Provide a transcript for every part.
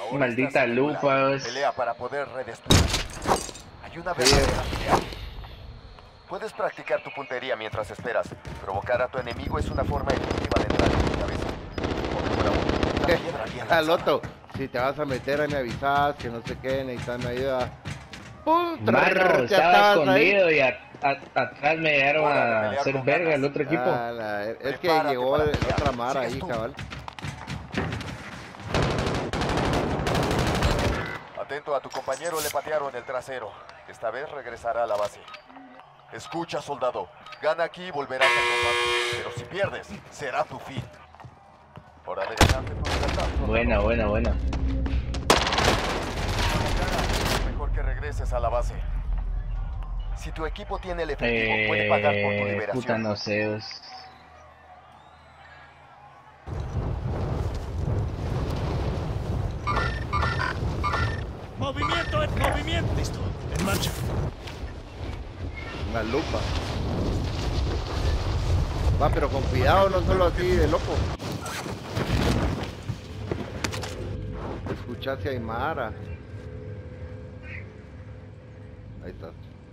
Ahora Maldita estás lupa. asegurado. Pelea para poder redescubrir. Hay una verdadera pelea. Puedes practicar tu puntería mientras esperas. Provocar a tu enemigo es una forma efectiva de entrar en su cabeza. O mejor aún, la piedra bien lanzada. Loto, si te vas a meter, ahí me avisas, que no sé qué, necesitan ayuda. ¡Pum! Mano, Ya estaba estabas ahí. escondido y atrás me llegaron Hora de a pelear hacer con verga ganas. el otro equipo. Es que Prepárate llegó para pelear. otra mara Sigues ahí, tú. cabal. Atento a tu compañero, le patearon el trasero. Esta vez regresará a la base. Escucha, soldado. Gana aquí y volverás a combate. Pero si pierdes, será tu fin. Hora de ganarte tu libertad. Buena, buena, buena. Mejor que regreses a la base. Si tu equipo tiene el efectivo, puede pagar por tu liberación. Puta, no sé. ¡Movimiento! ¡Movimiento! Listo. En marcha. Una lupa. Va, pero con cuidado, no solo así de loco. Escucha si hay mara. Ahí estás.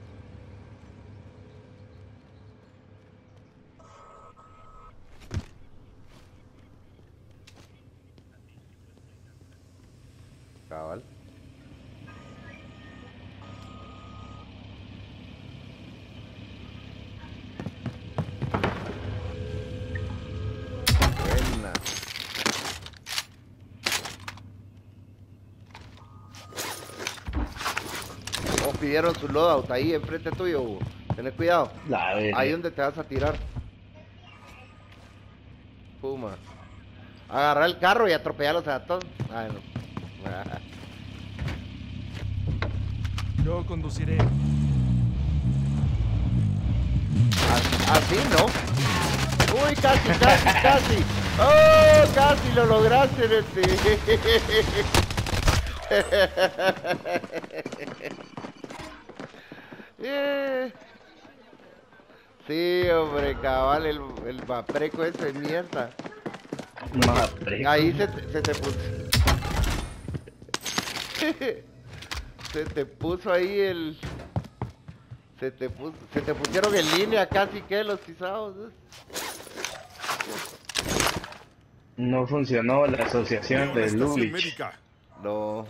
Cabal. Buena. Oh, pidieron su loadout ahí enfrente tuyo, Hugo. Ten cuidado. La verga. Ahí donde te vas a tirar. Puma. Agarrar el carro y atropellarlos a todos. Ay, no. Yo conduciré. Así no. Uy, casi, casi, casi. Oh, casi lo lograste, Nete. Sí, hombre, cabal, el vapreco ese de mierda. Madre. Ahí se te puso. Se te puso ahí el. Se te pusieron en línea casi que los pisados. No funcionó la asociación de Lubitsch. médica. No.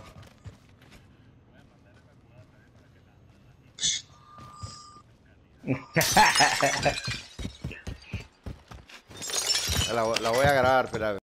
La voy a grabar, espera.